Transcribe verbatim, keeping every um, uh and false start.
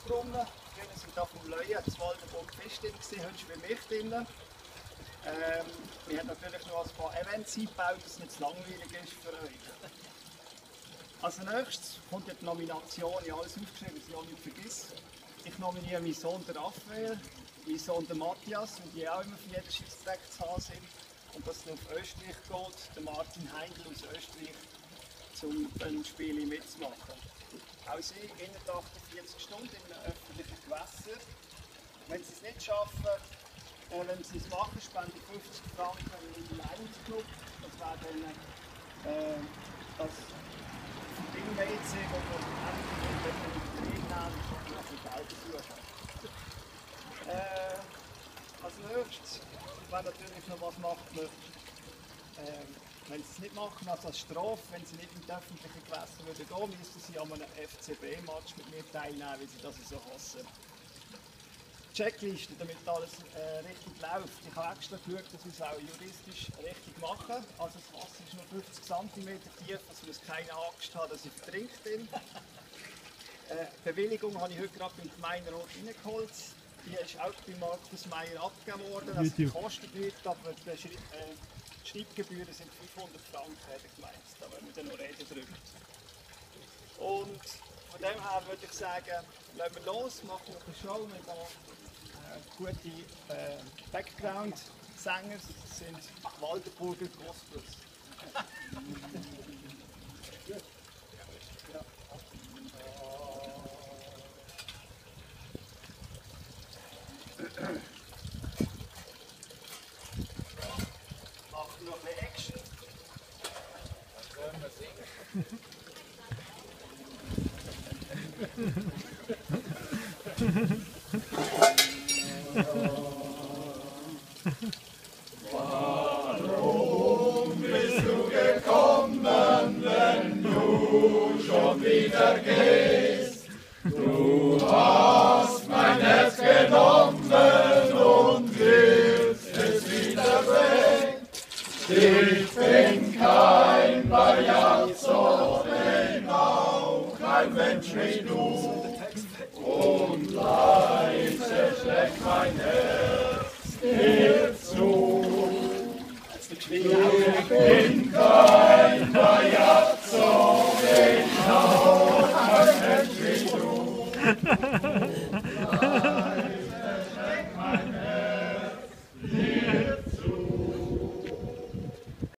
Brunnen. Wir sind hier vom Leuen, das Waldenburg Fest drin, heute bei mich drin. Ähm, wir haben natürlich noch ein paar Events eingebaut, dass es nicht zu langweilig ist für euch. Als nächstes kommt die Nomination, ich habe alles aufgeschrieben, dass ich auch nicht vergesse. Ich nominiere meinen Sohn der Raphael, meinen Sohn der Matthias, und die auch immer für jeden Schiedsrichter zu haben sind. Und dass es auf Österreich geht, der Martin Heindl aus Österreich, um ein Spiel mitzumachen. Auch sie innerhalb achtundvierzig Stunden in einem öffentlichen Gewässer. Wenn sie es nicht schaffen, äh, wenn sie es machen, spenden fünfzig Franken in den Lions Club. Das wäre dann äh, das Ding-W C, wo wir endlich in den Betrieb nehmen und noch ein Geld suchen. Äh, als nächstes wäre natürlich noch, was macht man, äh, wenn sie es nicht machen, also als Strafe, wenn sie nicht in die öffentlichen Gewässer würden gehen, müssten sie an einem F C B-Match mit mir teilnehmen, weil sie das so hassen. Checkliste, damit alles äh, richtig läuft. Ich habe extra geschaut, dass wir es auch juristisch richtig machen. Also das Wasser ist nur fünfzig Zentimeter tief, also muss keine Angst haben, dass ich vertrinkt bin. Äh, Bewilligung habe ich heute gerade beim Gemeinderat reingeholt. Die ist auch bei Markus Meier abgegeben worden. Also die kostet nichts, aber die Schri äh, Schreibgebühren sind fünfhundert Franken, hätte ich gemeint, da wenn wir dann noch reden drüber. Und von dem her würde ich sagen, lassen wir los, machen wir eine Show mit äh, guten äh, Background-Sänger, das sind Waldenburger Gospels. Machen wir noch ein bisschen Action. Was wollen wir singen? Warum bist du gekommen, wenn du schon wieder gehst? Du hast mein Herz genommen und willst es wieder weg. Ich bin kein Bajazzo, bin auch kein Mensch wie du. Und leise schlägt mein Herz dir zu. Ich bin